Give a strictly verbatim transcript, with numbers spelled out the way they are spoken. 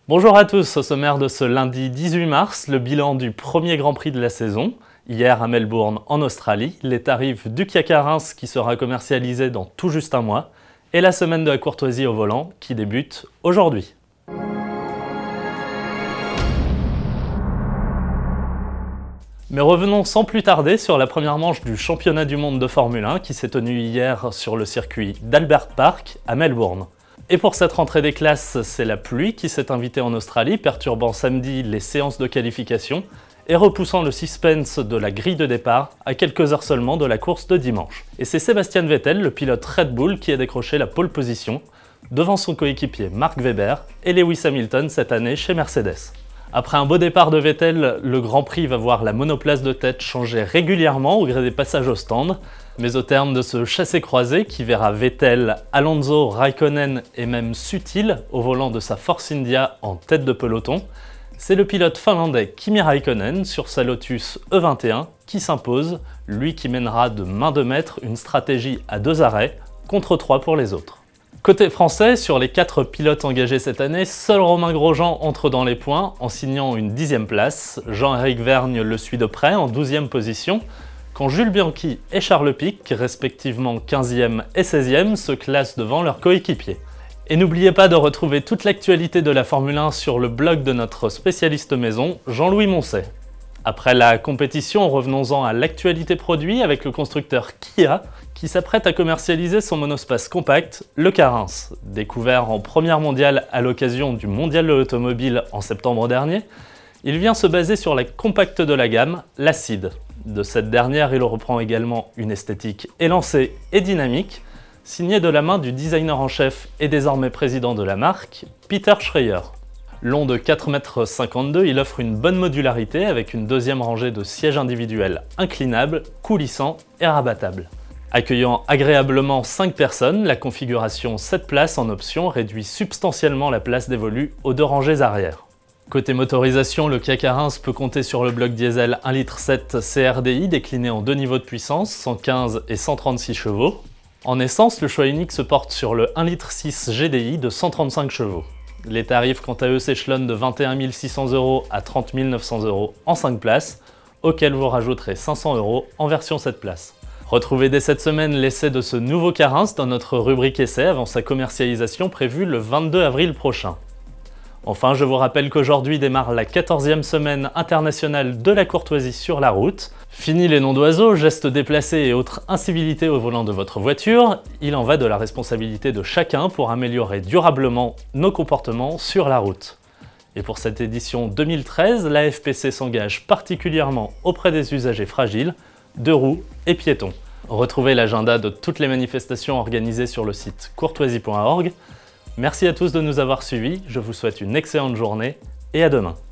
Bonjour à tous, au sommaire de ce lundi dix-huit mars, le bilan du premier Grand Prix de la saison. Hier à Melbourne en Australie, les tarifs du Kia Carens qui sera commercialisé dans tout juste un mois, et la semaine de la courtoisie au volant qui débute aujourd'hui. Mais revenons sans plus tarder sur la première manche du championnat du monde de Formule un qui s'est tenue hier sur le circuit d'Albert Park à Melbourne. Et pour cette rentrée des classes, c'est la pluie qui s'est invitée en Australie, perturbant samedi les séances de qualification et repoussant le suspense de la grille de départ à quelques heures seulement de la course de dimanche. Et c'est Sebastian Vettel, le pilote Red Bull, qui a décroché la pole position devant son coéquipier Mark Webber et Lewis Hamilton cette année chez Mercedes. Après un beau départ de Vettel, le Grand Prix va voir la monoplace de tête changer régulièrement au gré des passages au stand, mais au terme de ce chassé-croisé qui verra Vettel, Alonso, Raikkonen et même Sutil au volant de sa Force India en tête de peloton, c'est le pilote finlandais Kimi Raikkonen sur sa Lotus E vingt et un qui s'impose, lui qui mènera de main de maître une stratégie à deux arrêts contre trois pour les autres. Côté français, sur les quatre pilotes engagés cette année, seul Romain Grosjean entre dans les points en signant une dixième place. Jean-Éric Vergne le suit de près en douzième position, quand Jules Bianchi et Charles Pic, respectivement quinzième et seizième, se classent devant leurs coéquipiers. Et n'oubliez pas de retrouver toute l'actualité de la Formule un sur le blog de notre spécialiste maison, Jean-Louis Moncet. Après la compétition, revenons-en à l'actualité produit avec le constructeur Kia, qui s'apprête à commercialiser son monospace compact, le Carens. Découvert en première mondiale à l'occasion du Mondial de l'automobile en septembre dernier, il vient se baser sur la compacte de la gamme, l'Acid. De cette dernière, il reprend également une esthétique élancée et dynamique, signée de la main du designer en chef et désormais président de la marque, Peter Schreier. Long de quatre mètres cinquante-deux, il offre une bonne modularité avec une deuxième rangée de sièges individuels inclinables, coulissants et rabattables. Accueillant agréablement cinq personnes, la configuration sept places en option réduit substantiellement la place dévolue aux deux rangées arrière. Côté motorisation, le Kia Carens peut compter sur le bloc diesel un virgule sept litres C R D I décliné en deux niveaux de puissance, cent quinze et cent trente-six chevaux. En essence, le choix unique se porte sur le un virgule six litres G D I de cent trente-cinq chevaux. Les tarifs quant à eux s'échelonnent de vingt et un mille six cents euros à trente mille neuf cents euros en cinq places, auxquels vous rajouterez cinq cents euros en version sept places. Retrouvez dès cette semaine l'essai de ce nouveau Carens dans notre rubrique essai avant sa commercialisation prévue le vingt-deux avril prochain. Enfin, je vous rappelle qu'aujourd'hui démarre la quatorzième semaine internationale de la courtoisie sur la route. Fini les noms d'oiseaux, gestes déplacés et autres incivilités au volant de votre voiture, il en va de la responsabilité de chacun pour améliorer durablement nos comportements sur la route. Et pour cette édition deux mille treize, l'A F P C s'engage particulièrement auprès des usagers fragiles, deux roues et piétons. Retrouvez l'agenda de toutes les manifestations organisées sur le site courtoisie point org. Merci à tous de nous avoir suivis, je vous souhaite une excellente journée et à demain.